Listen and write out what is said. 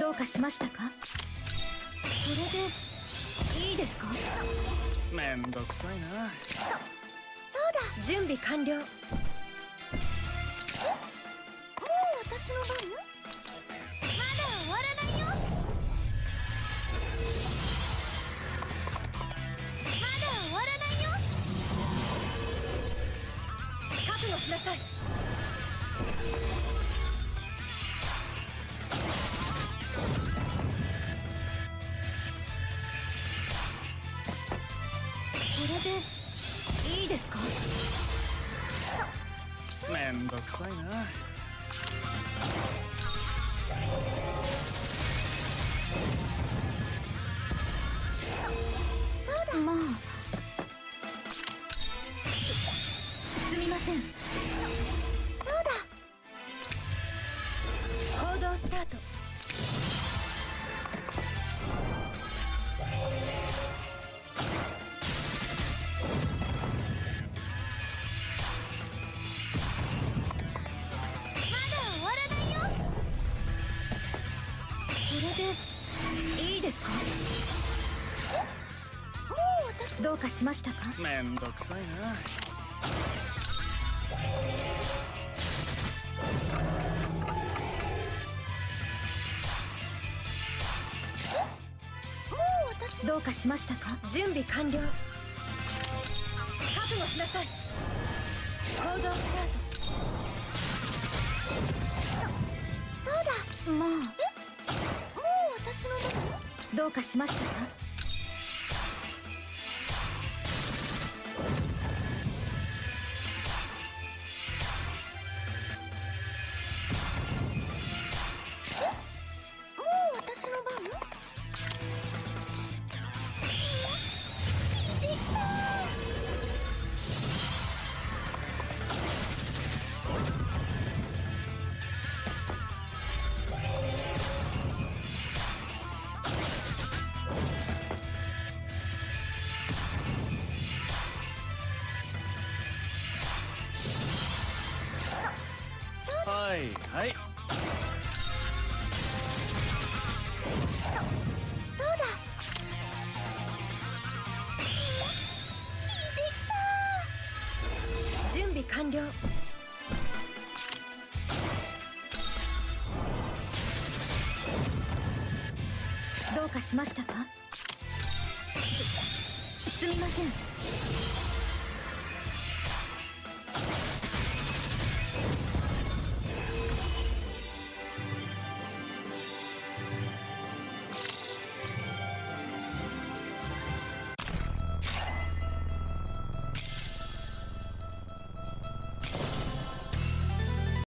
どうかしましたか？それでいいですか？ めんどくさいな。 そうだ、準備完了。もう私の番？まだ終わらないよ。まだ終わらないよ。覚悟しなさい。これでいいですか？ めんどくさいな。 そうだ。まあ、すみません。そうだ。行動スタート。これでいいですか？もう私どうかしましたか？ めんどくさいな。 もう私どうかしましたか？準備完了。覚悟しなさい。行動スタート。そうだ。まあ、もう私の番？どうかしましたか？もう私の番？できたはいはい。 そうだ。できた。準備完了。どうかしましたか？すみません。